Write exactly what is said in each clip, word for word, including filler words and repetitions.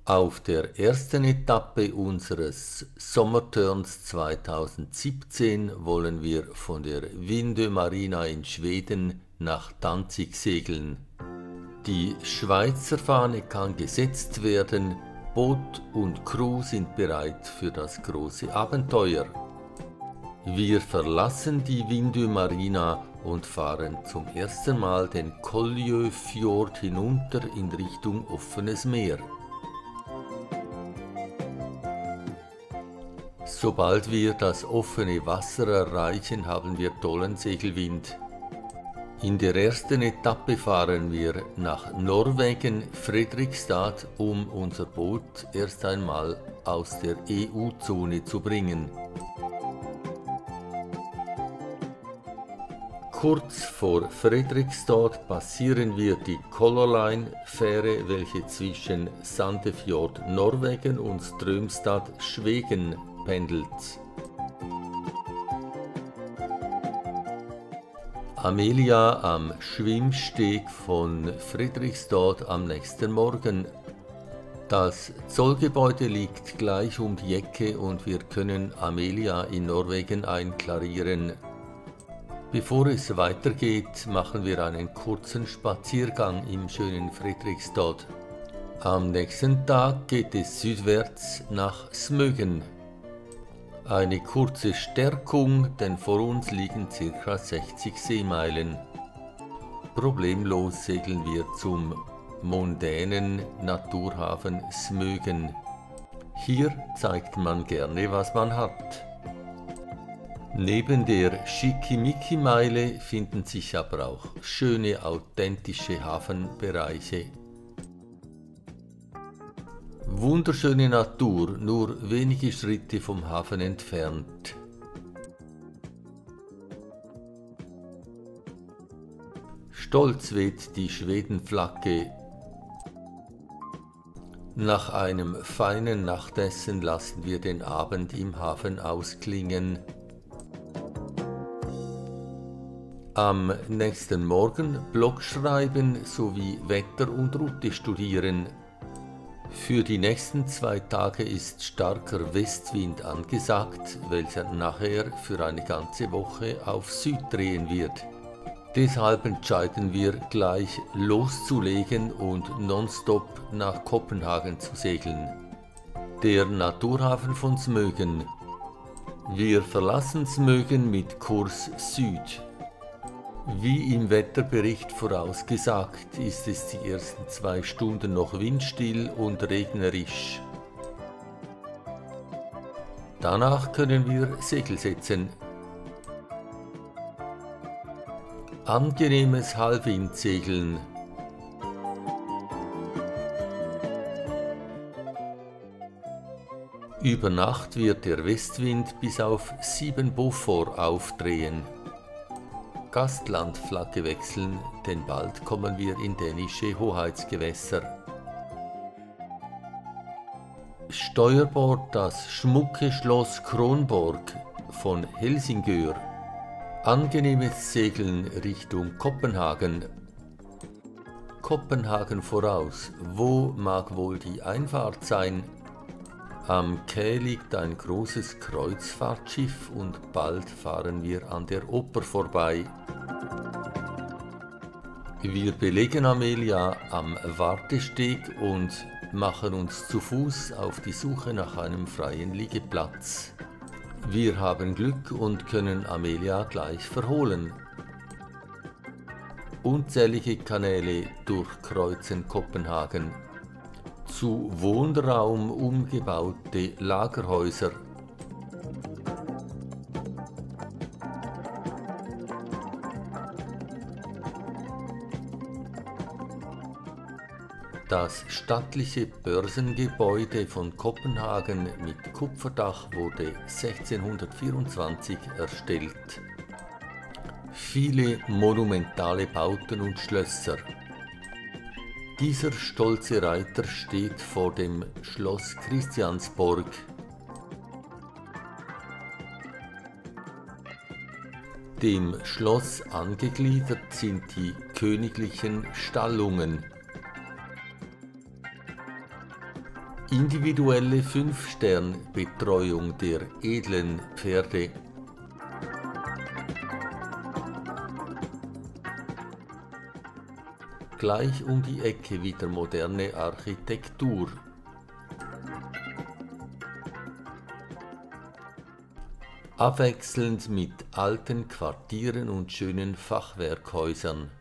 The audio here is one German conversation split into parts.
Auf der ersten Etappe unseres Sommerturns zweitausendsiebzehn wollen wir von der Vindö Marina in Schweden nach Danzig segeln. Die Schweizer Fahne kann gesetzt werden, Boot und Crew sind bereit für das große Abenteuer. Wir verlassen die Vindö Marina und fahren zum ersten Mal den Koljö-Fjord hinunter in Richtung offenes Meer. Sobald wir das offene Wasser erreichen, haben wir tollen Segelwind. In der ersten Etappe fahren wir nach Norwegen, Fredrikstad, um unser Boot erst einmal aus der E U-Zone zu bringen. Kurz vor Fredrikstad passieren wir die Color Line-Fähre, welche zwischen Sandefjord, Norwegen und Strömstad, Schweden pendelt. Amelia am Schwimmsteg von Fredrikstad am nächsten Morgen. Das Zollgebäude liegt gleich um die Ecke und wir können Amelia in Norwegen einklarieren. Bevor es weitergeht, machen wir einen kurzen Spaziergang im schönen Fredrikstad. Am nächsten Tag geht es südwärts nach Smögen. Eine kurze Stärkung, denn vor uns liegen ca. sechzig Seemeilen. Problemlos segeln wir zum mondänen Naturhafen Smögen. Hier zeigt man gerne, was man hat. Neben der Schickimicki-Meile finden sich aber auch schöne, authentische Hafenbereiche. Wunderschöne Natur, nur wenige Schritte vom Hafen entfernt. Stolz weht die Schwedenflagge. Nach einem feinen Nachtessen lassen wir den Abend im Hafen ausklingen. Am nächsten Morgen Blog schreiben sowie Wetter und Route studieren. Für die nächsten zwei Tage ist starker Westwind angesagt, welcher nachher für eine ganze Woche auf Süd drehen wird. Deshalb entscheiden wir gleich loszulegen und nonstop nach Kopenhagen zu segeln. Der Naturhafen von Smögen. Wir verlassen Smögen mit Kurs Süd. Wie im Wetterbericht vorausgesagt, ist es die ersten zwei Stunden noch windstill und regnerisch. Danach können wir Segel setzen. Angenehmes Halbwindsegeln. Über Nacht wird der Westwind bis auf sieben Beaufort aufdrehen. Gastlandflagge wechseln, denn bald kommen wir in dänische Hoheitsgewässer. Steuerbord das schmucke Schloss Kronborg von Helsingør. Angenehmes Segeln Richtung Kopenhagen. Kopenhagen voraus, wo mag wohl die Einfahrt sein? Am Quai liegt ein großes Kreuzfahrtschiff und bald fahren wir an der Oper vorbei. Wir belegen Amelia am Wartesteg und machen uns zu Fuß auf die Suche nach einem freien Liegeplatz. Wir haben Glück und können Amelia gleich verholen. Unzählige Kanäle durchkreuzen Kopenhagen. Zu Wohnraum umgebaute Lagerhäuser. Das stattliche Börsengebäude von Kopenhagen mit Kupferdach wurde sechzehnhundertvierundzwanzig erstellt. Viele monumentale Bauten und Schlösser. Dieser stolze Reiter steht vor dem Schloss Christiansborg. Dem Schloss angegliedert sind die königlichen Stallungen. Individuelle fünf Stern Betreuung der edlen Pferde. Gleich um die Ecke wieder moderne Architektur. Abwechselnd mit alten Quartieren und schönen Fachwerkhäusern.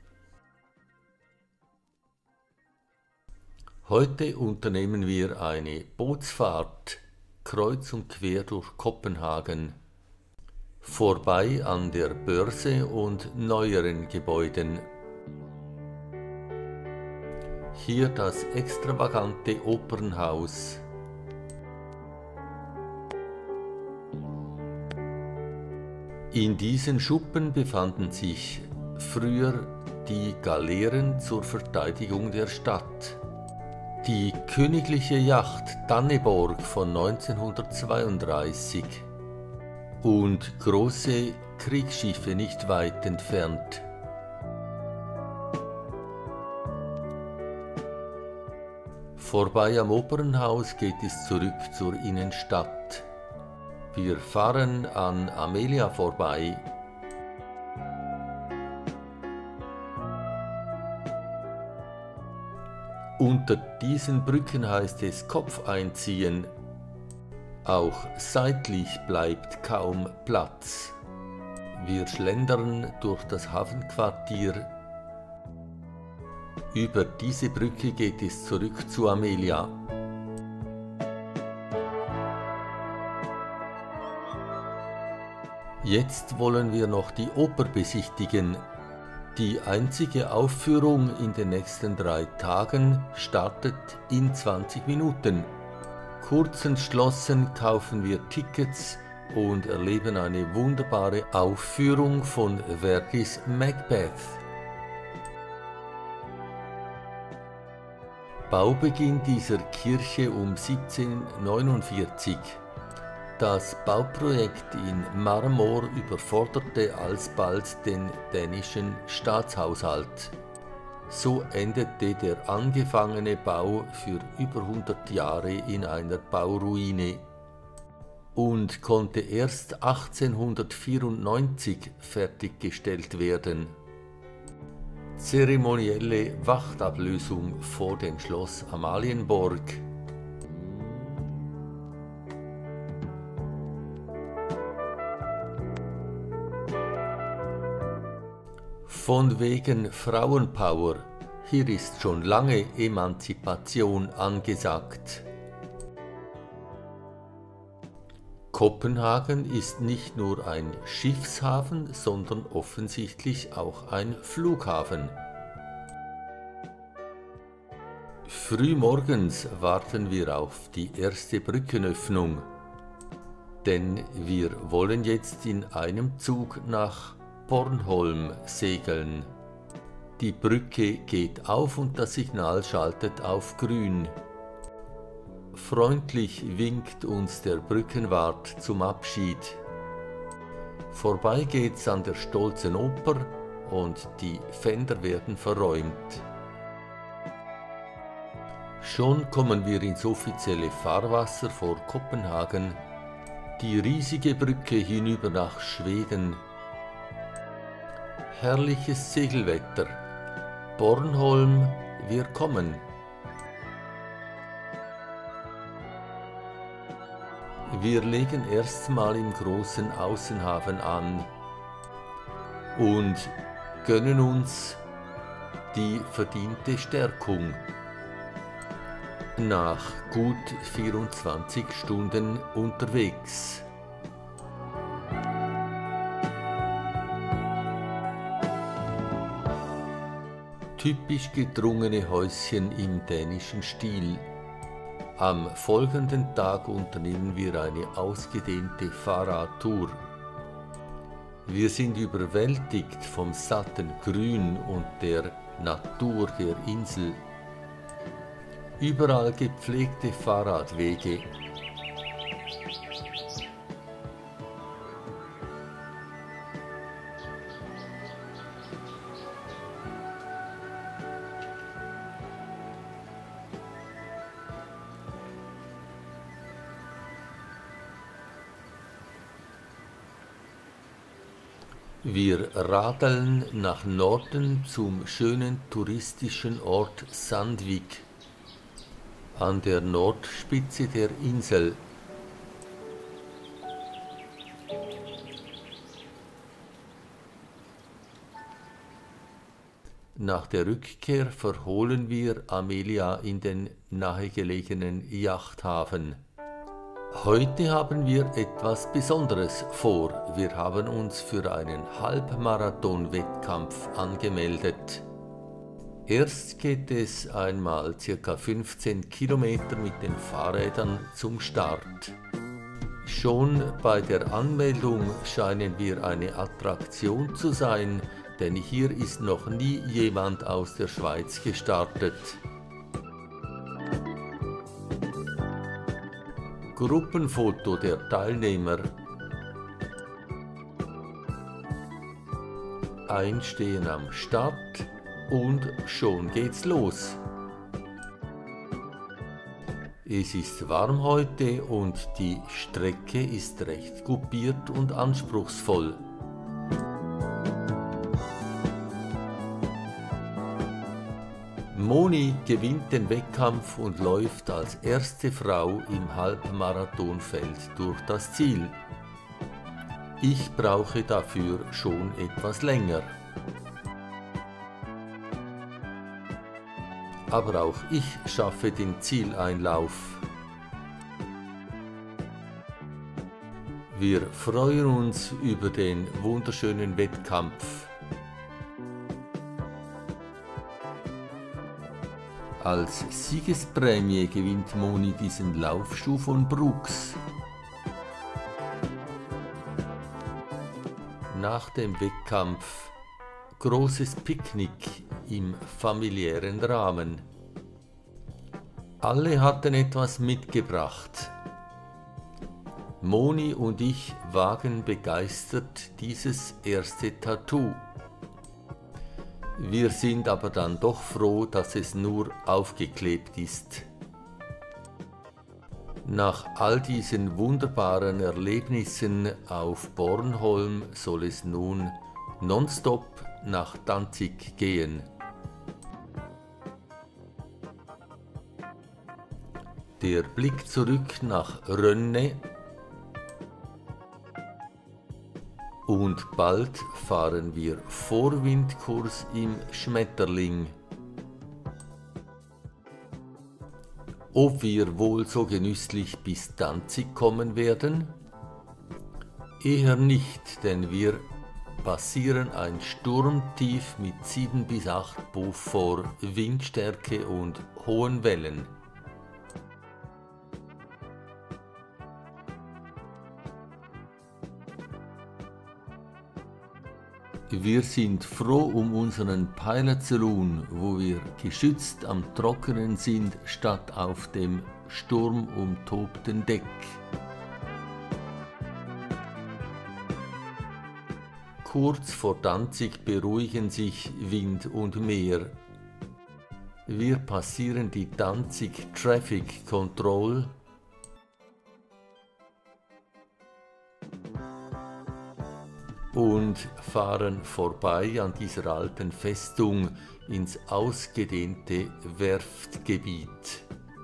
Heute unternehmen wir eine Bootsfahrt kreuz und quer durch Kopenhagen, vorbei an der Börse und neueren Gebäuden. Hier das extravagante Opernhaus. In diesen Schuppen befanden sich früher die Galeeren zur Verteidigung der Stadt. Die königliche Yacht Danneborg von neunzehnhundertzweiunddreißig und große Kriegsschiffe nicht weit entfernt. Vorbei am Opernhaus geht es zurück zur Innenstadt. Wir fahren an Amelia vorbei. Unter diesen Brücken heißt es Kopf einziehen. Auch seitlich bleibt kaum Platz. Wir schlendern durch das Hafenquartier. Über diese Brücke geht es zurück zu Amelia. Jetzt wollen wir noch die Oper besichtigen. Die einzige Aufführung in den nächsten drei Tagen startet in zwanzig Minuten. Kurz entschlossen kaufen wir Tickets und erleben eine wunderbare Aufführung von Verdis Macbeth. Baubeginn dieser Kirche um siebzehnhundertneunundvierzig. Das Bauprojekt in Marmor überforderte alsbald den dänischen Staatshaushalt. So endete der angefangene Bau für über hundert Jahre in einer Bauruine und konnte erst achtzehnhundertvierundneunzig fertiggestellt werden. Zeremonielle Wachtablösung vor dem Schloss Amalienborg. Von wegen Frauenpower, hier ist schon lange Emanzipation angesagt. Kopenhagen ist nicht nur ein Schiffshafen, sondern offensichtlich auch ein Flughafen. Frühmorgens warten wir auf die erste Brückenöffnung, denn wir wollen jetzt in einem Zug nach Bornholm segeln. Die Brücke geht auf und das Signal schaltet auf grün. Freundlich winkt uns der Brückenwart zum Abschied. Vorbei geht's an der stolzen Oper und die Fender werden verräumt. Schon kommen wir ins offizielle Fahrwasser vor Kopenhagen, die riesige Brücke hinüber nach Schweden. Herrliches Segelwetter. Bornholm, wir kommen. Wir legen erstmal im großen Außenhafen an und gönnen uns die verdiente Stärkung nach gut vierundzwanzig Stunden unterwegs. Typisch gedrungene Häuschen im dänischen Stil. Am folgenden Tag unternehmen wir eine ausgedehnte Fahrradtour. Wir sind überwältigt vom satten Grün und der Natur der Insel. Überall gepflegte Fahrradwege. Wir radeln nach Norden zum schönen touristischen Ort Sandvik an der Nordspitze der Insel. Nach der Rückkehr verholen wir Amelia in den nahegelegenen Yachthafen. Heute haben wir etwas Besonderes vor. Wir haben uns für einen Halbmarathon-Wettkampf angemeldet. Erst geht es einmal ca. fünfzehn Kilometer mit den Fahrrädern zum Start. Schon bei der Anmeldung scheinen wir eine Attraktion zu sein, denn hier ist noch nie jemand aus der Schweiz gestartet. Gruppenfoto der Teilnehmer. Einstehen am Start und schon geht's los. Es ist warm heute und die Strecke ist recht kupiert und anspruchsvoll. Moni gewinnt den Wettkampf und läuft als erste Frau im Halbmarathonfeld durch das Ziel. Ich brauche dafür schon etwas länger. Aber auch ich schaffe den Zieleinlauf. Wir freuen uns über den wunderschönen Wettkampf. Als Siegesprämie gewinnt Moni diesen Laufschuh von Brooks. Nach dem Wettkampf großes Picknick im familiären Rahmen. Alle hatten etwas mitgebracht. Moni und ich wagen begeistert dieses erste Tattoo. Wir sind aber dann doch froh, dass es nur aufgeklebt ist. Nach all diesen wunderbaren Erlebnissen auf Bornholm soll es nun nonstop nach Danzig gehen. Der Blick zurück nach Rönne. Und bald fahren wir Vorwindkurs im Schmetterling. Ob wir wohl so genüsslich bis Danzig kommen werden? Eher nicht, denn wir passieren ein Sturmtief mit sieben bis acht Beaufort Windstärke und hohen Wellen. Wir sind froh um unseren Pilot Saloon, wo wir geschützt am Trockenen sind, statt auf dem sturmumtobten Deck. Kurz vor Danzig beruhigen sich Wind und Meer. Wir passieren die Danzig Traffic Control und fahren vorbei an dieser alten Festung ins ausgedehnte Werftgebiet.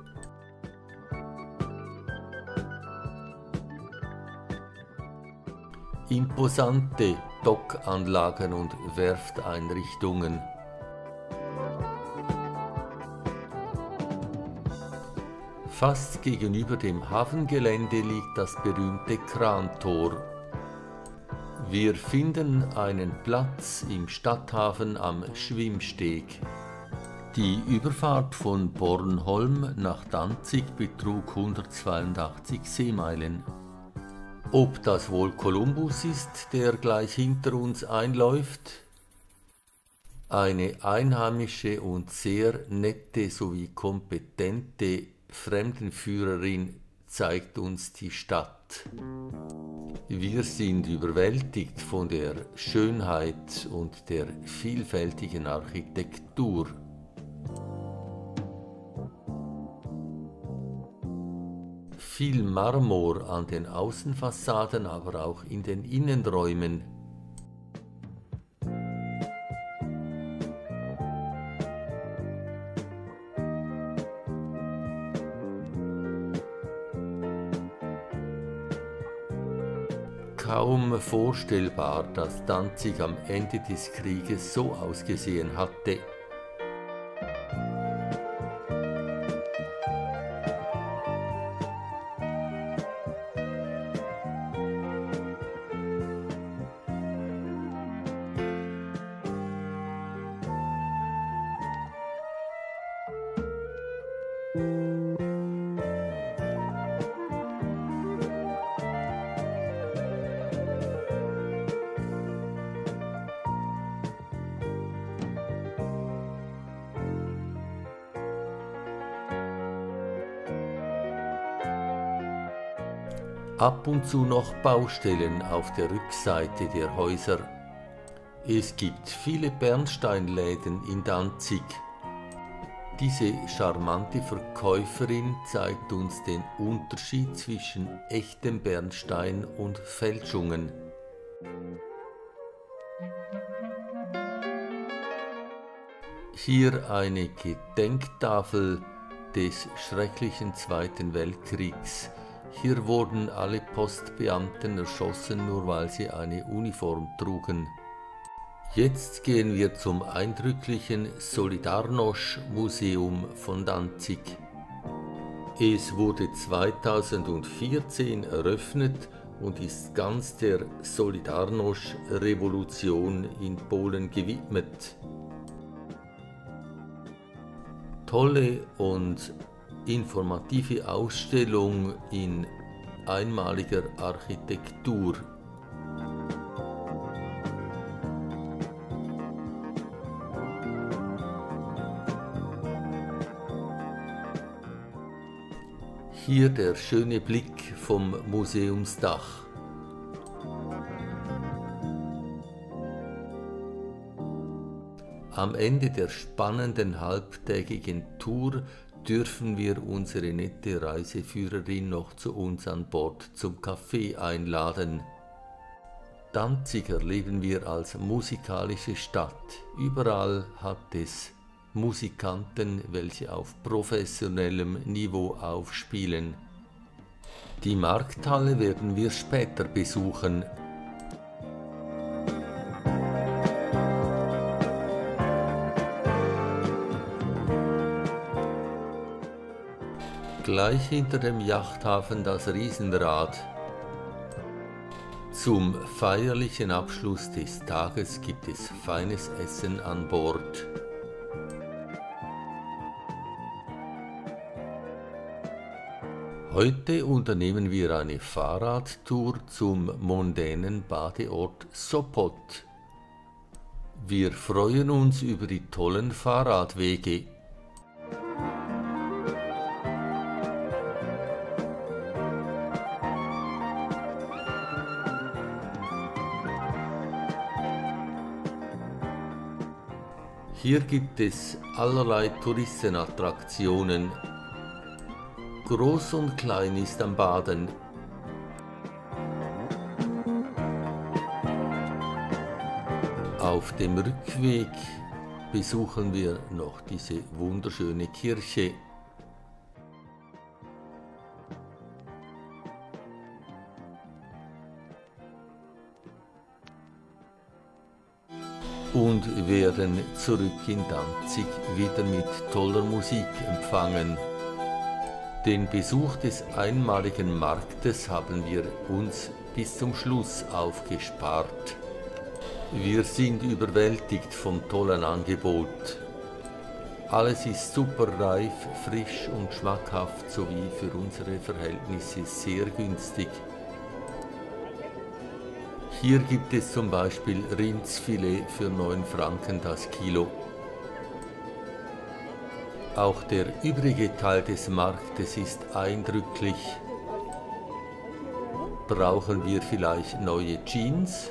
Imposante Dockanlagen und Werfteinrichtungen. Fast gegenüber dem Hafengelände liegt das berühmte Krantor. Wir finden einen Platz im Stadthafen am Schwimmsteg. Die Überfahrt von Bornholm nach Danzig betrug hundertzweiundachtzig Seemeilen. Ob das wohl Kolumbus ist, der gleich hinter uns einläuft? Eine einheimische und sehr nette sowie kompetente Fremdenführerin zeigt uns die Stadt. Wir sind überwältigt von der Schönheit und der vielfältigen Architektur. Viel Marmor an den Außenfassaden, aber auch in den Innenräumen. kaum vorstellbar, dass Danzig am Ende des Krieges so ausgesehen hatte. Ab und zu noch Baustellen auf der Rückseite der Häuser. Es gibt viele Bernsteinläden in Danzig. Diese charmante Verkäuferin zeigt uns den Unterschied zwischen echtem Bernstein und Fälschungen. Hier eine Gedenktafel des schrecklichen Zweiten Weltkriegs. Hier wurden alle Postbeamten erschossen, nur weil sie eine Uniform trugen. Jetzt gehen wir zum eindrücklichen Solidarność-Museum von Danzig. Es wurde zweitausendvierzehn eröffnet und ist ganz der Solidarność-Revolution in Polen gewidmet. Tolle und informative Ausstellung in einmaliger Architektur. Hier der schöne Blick vom Museumsdach. Am Ende der spannenden halbtägigen Tour dürfen wir unsere nette Reiseführerin noch zu uns an Bord zum Café einladen. Danzig erleben wir als musikalische Stadt. Überall hat es Musikanten, welche auf professionellem Niveau aufspielen. Die Markthalle werden wir später besuchen. Gleich hinter dem Yachthafen das Riesenrad. Zum feierlichen Abschluss des Tages gibt es feines Essen an Bord. Heute unternehmen wir eine Fahrradtour zum mondänen Badeort Sopot. Wir freuen uns über die tollen Fahrradwege. Hier gibt es allerlei Touristenattraktionen. Groß und klein ist am Baden. Auf dem Rückweg besuchen wir noch diese wunderschöne Kirche. Und werden zurück in Danzig wieder mit toller Musik empfangen. Den Besuch des einmaligen Marktes haben wir uns bis zum Schluss aufgespart. Wir sind überwältigt vom tollen Angebot. Alles ist super reif, frisch und schmackhaft sowie für unsere Verhältnisse sehr günstig. Hier gibt es zum Beispiel Rindsfilet für neun Franken das Kilo. Auch der übrige Teil des Marktes ist eindrücklich. Brauchen wir vielleicht neue Jeans?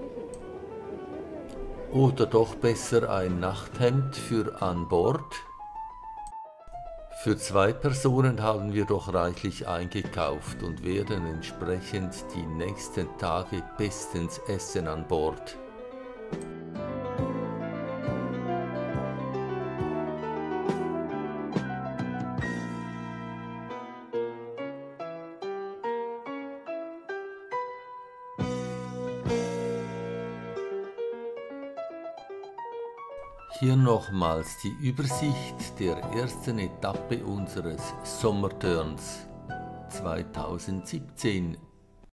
Oder doch besser ein Nachthemd für an Bord? Für zwei Personen haben wir doch reichlich eingekauft und werden entsprechend die nächsten Tage bestens essen an Bord. Hier nochmals die Übersicht der ersten Etappe unseres Sommerturns zweitausendsiebzehn.